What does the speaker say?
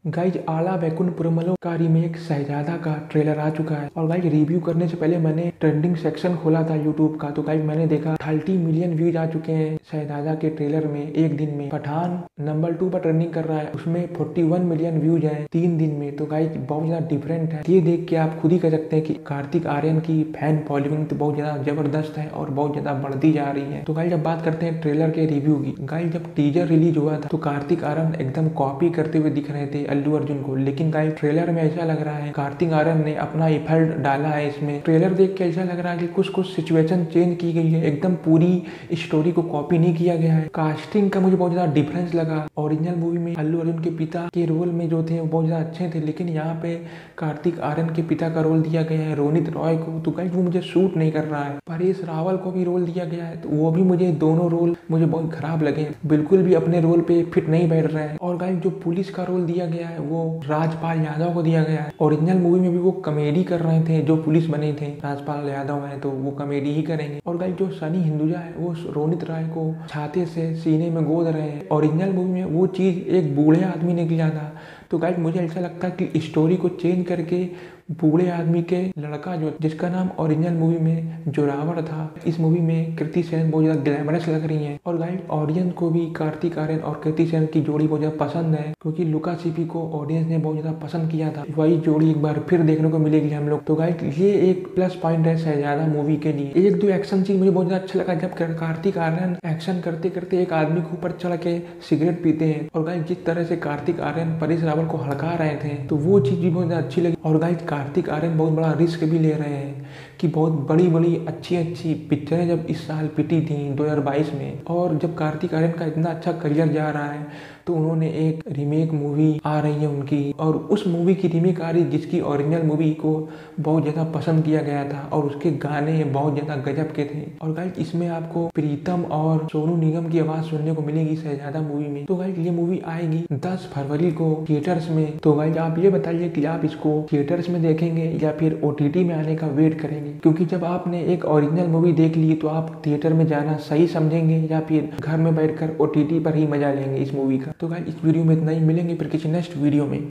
Guys आला वैकुंठपुरमलो का remake शहजादा का ट्रेलर आ चुका है। और गाइज रिव्यू करने से पहले मैंने ट्रेंडिंग सेक्शन खोला था यूट्यूब का, तो गाइज मैंने देखा 30 मिलियन व्यूज आ चुके हैं शहजादा के ट्रेलर में एक दिन में। पठान नंबर 2 पर ट्रेंडिंग कर रहा है, उसमें 41 मिलियन व्यूज हैं 3 दिन में। तो गाइज बहुत ज्यादा डिफरेंट है। ये देख के आप खुद ही कह सकते हैं कि कार्तिक आर्यन की फैन फॉलोइंग तो बहुत ज्यादा जबरदस्त है और बहुत ज्यादा बढ़ती जा रही है। तो गाइज अब बात करते हैं ट्रेलर के रिव्यू की। गाइज जब टीजर रिलीज हुआ था तो कार्तिक आर्यन एकदम कॉपी करते हुए दिख रहे थे अल्लू अर्जुन को, लेकिन गाइस ट्रेलर में ऐसा लग रहा है कार्तिक आर्यन ने अपना एफर्ट डाला है इसमें। ट्रेलर देख के ऐसा लग रहा है कि कुछ कुछ सिचुएशन चेंज की गई है, एकदम पूरी स्टोरी को कॉपी नहीं किया गया है। कास्टिंग का मुझे बहुत ज्यादा डिफरेंस लगा। ओरिजिनल मूवी में अल्लू अर्जुन के पिता के रोल में जो थे वो बहुत ज्यादा अच्छे थे, लेकिन यहाँ पे कार्तिक आर्यन के पिता का रोल दिया गया है रोनित रॉय को, तो गाइस वो मुझे सूट नहीं कर रहा है। परेश रावल को भी रोल दिया गया है, तो वो भी मुझे दोनों रोल मुझे बहुत खराब लगे, बिल्कुल भी अपने रोल पे फिट नहीं बैठ रहे हैं। और गाइस जो पुलिस का रोल दिया गया है वो राजपाल यादव को दिया गया है। ओरिजिनल मूवी में भी वो कॉमेडी कर रहे थे, जो पुलिस बने थे राजपाल यादव है तो वो कॉमेडी ही करेंगे। और गाइस जो सनी हिंदुजा है वो रोनित राय को छाते से सीने में गोद रहे हैं। ओरिजिनल मूवी में वो चीज एक बूढ़े आदमी ने किया था। तो गाइस मुझे ऐसा लगता है कि स्टोरी को चेंज करके बूढ़े आदमी के लड़का जो जिसका नाम ओरिजिनल मूवी में जोरावर था, इस मूवी में कृति सेनन बहुत ज्यादा ग्लैमरस लग रही है। और गाइस ऑडियंस को भी कार्तिक आर्यन और कृति सेनन की जोड़ी बहुत ज्यादा पसंद है, क्योंकि लुका सीपी को ऑडियंस ने बहुत ज्यादा पसंद किया था। वही जोड़ी एक बार फिर देखने को मिलेगी हम लोग। तो गाइस ये एक प्लस पॉइंट है शहजादा मूवी के लिए। एक दो एक्शन सीन मुझे बहुत ज्यादा अच्छा लगा, जब कार्तिक आर्यन एक्शन करते करते एक आदमी के ऊपर चढ़ के सिगरेट पीते हैं। और गाइस जिस तरह से कार्तिक आर्यन परेश रावल को हड़का रहे थे तो वो चीज भी बहुत ज्यादा अच्छी लगी। और गाइस कार्तिक आर्यन बहुत बड़ा रिस्क भी ले रहे हैं कि बहुत बड़ी बड़ी अच्छी अच्छी पिक्चरें जब इस साल पिटी थी 2022 में, और जब कार्तिक आर्यन का इतना अच्छा करियर जा रहा है तो उन्होंने एक रीमेक मूवी आ रही है उनकी, और उस मूवी की रीमेक आ रही जिसकी ओरिजिनल मूवी को बहुत ज़्यादा पसंद किया गया था और उसके गाने बहुत ज़्यादा गजब के थे। और गाइस इसमें आपको प्रीतम और सोनू निगम की आवाज़ सुनने को मिलेगी शहजादा मूवी में। तो गाइस ये मूवी आएगी 10 फरवरी को थिएटर्स में। तो गाइस आप ये बताइए कि आप इसको थिएटर्स में देखेंगे या फिर OTT में आने का वेट करेंगे, क्योंकि जब आपने एक ओरिजिनल मूवी देख ली तो आप थिएटर में जाना सही समझेंगे या फिर घर में बैठकर OTT पर ही मजा लेंगे इस मूवी का। तो गाइस इस वीडियो में इतना ही, मिलेंगे फिर किसी नेक्स्ट वीडियो में।